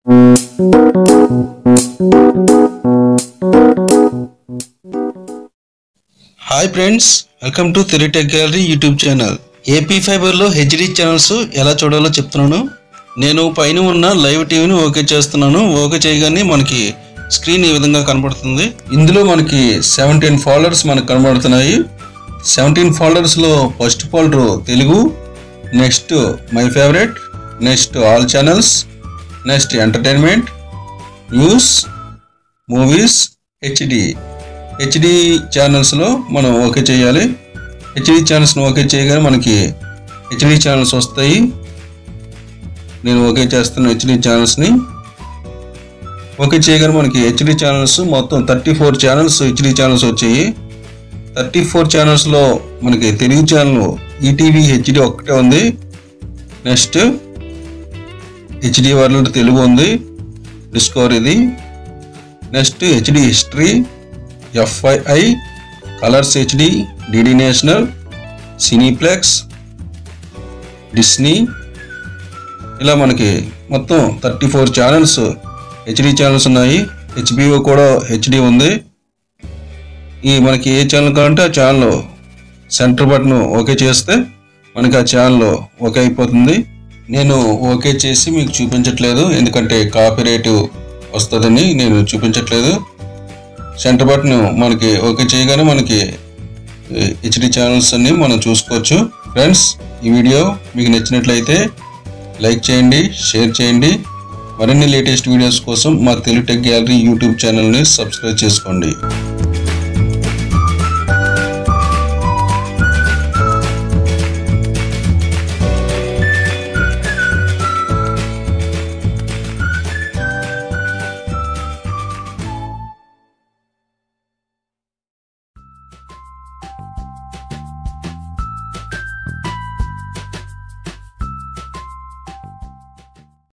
Hi friends, welcome to Telugu gallery YouTube channel. AP ఫైబర్లో HD channels ఎలా చూడాలో చెప్తున్నాను. నేను పైన ఉన్న లైవ్ టీవీని ఓకే చేస్తున్నాను. ఓకే చేయగానే మనకి స్క్రీన్ ఈ విధంగా కనబడుతుంది. ఇందులో మనకి 17 ఫోల్డర్స్ మనకు కనబడుతున్నాయి. 17 ఫోల్డర్స్లో first folder Telugu, next my favourite, next all channels, next entertainment, news, movies, HD ఛానల్స్లో మనం ఓకే చేయాలి. హెచ్డి ఛానల్స్ని ఓకే చేయగానే మనకి హెచ్డి ఛానల్స్ వస్తాయి. నేను ఓకే చేస్తున్న హెచ్డి ఛానల్స్ని ఓకే చేయగానే మనకి హెచ్డి ఛానల్స్ మొత్తం 34 ఛానల్స్ హెచ్డి ఛానల్స్ వచ్చాయి. 34 ఛానల్స్లో మనకి తెలుగు ఛానల్ ఈటీవీ హెచ్డి ఒక్కటే ఉంది. నెక్స్ట్ హెచ్డి వరల్డ్ తెలుగు ఉంది, డిస్కవరీది. Next HD history, FII, colors HD, DD national, cineplex, Disney, ఇలా మనకి మొత్తం 34 ఛానల్స్ హెచ్డి ఛానల్స్ ఉన్నాయి. హెచ్బిఓ కూడా హెచ్డి ఉంది. ఈ మనకి ఏ ఛానల్ కావాలంటే ఆ ఛానల్ సెంటర్ బటన్ ఓకే చేస్తే మనకి ఆ ఛానల్ ఓకే అయిపోతుంది. నేను ఓకే చేసి మీకు చూపించట్లేదు, ఎందుకంటే కాపీరైట్ వస్తుందని నేను చూపించట్లేదు. సెంటర్ బటన్ మనకి ఓకే చేయగానే మనకి హెచ్డి ఛానల్స్ అన్ని మనం చూసుకోవచ్చు. ఫ్రెండ్స్, ఈ వీడియో మీకు నచ్చినట్లయితే లైక్ చేయండి, షేర్ చేయండి. మరిన్ని లేటెస్ట్ వీడియోస్ కోసం మా తెలుగు టెక్ గ్యాలరీ యూట్యూబ్ ఛానల్ని సబ్స్క్రైబ్ చేసుకోండి.